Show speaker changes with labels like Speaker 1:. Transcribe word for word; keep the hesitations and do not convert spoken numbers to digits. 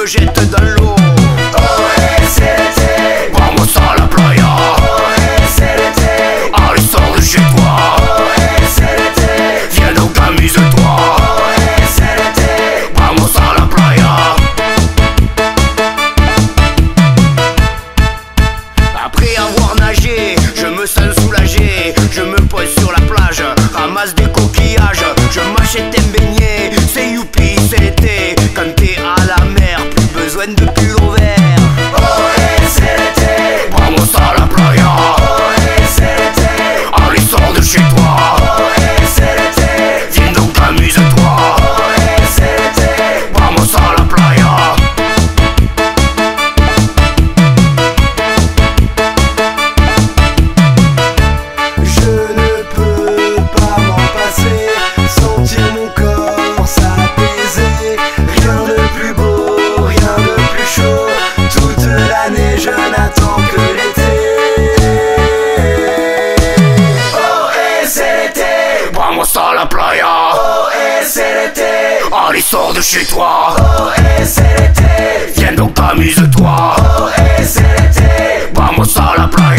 Speaker 1: me jette dans l'eau.
Speaker 2: Oh et c'est l'été,
Speaker 1: Vamos à la playa.
Speaker 2: oh et c'est l'été,
Speaker 1: Allez, sors de chez toi.
Speaker 2: oh et c'est l'été,
Speaker 1: Viens donc, amuse-toi.
Speaker 2: oh et c'est l'été,
Speaker 1: Vamos à la playa. Après avoir nagé, je me sens soulagé. Je me pose sur la plage, ramasse des coquillages. Je m'achète un beignet, c'est youpi, c'est l'été. Quand t'es à la mer, plus besoin de pull au vert.
Speaker 2: oh et c'est l'été,
Speaker 1: Vamos à la playa.
Speaker 2: oh et c'est l'été,
Speaker 1: Allez, sors de chez toi.
Speaker 2: oh et c'est l'été,
Speaker 1: Viens donc, amuse-toi.
Speaker 2: oh et c'est l'été,
Speaker 1: Vamos à la playa.
Speaker 2: je ne peux pas m'en passer, sentir mon corps s'apaiser, rien de plus beau, rien de plus chaud, toute l'année je n'attends que l'été. Oh et c'est l'été,
Speaker 1: Vamos à la playa.
Speaker 2: oh et c'est l'été,
Speaker 1: Allez, sors de chez toi.
Speaker 2: oh et c'est l'été,
Speaker 1: Viens donc, amuse-toi.
Speaker 2: oh et c'est l'été,
Speaker 1: Vamos à la playa.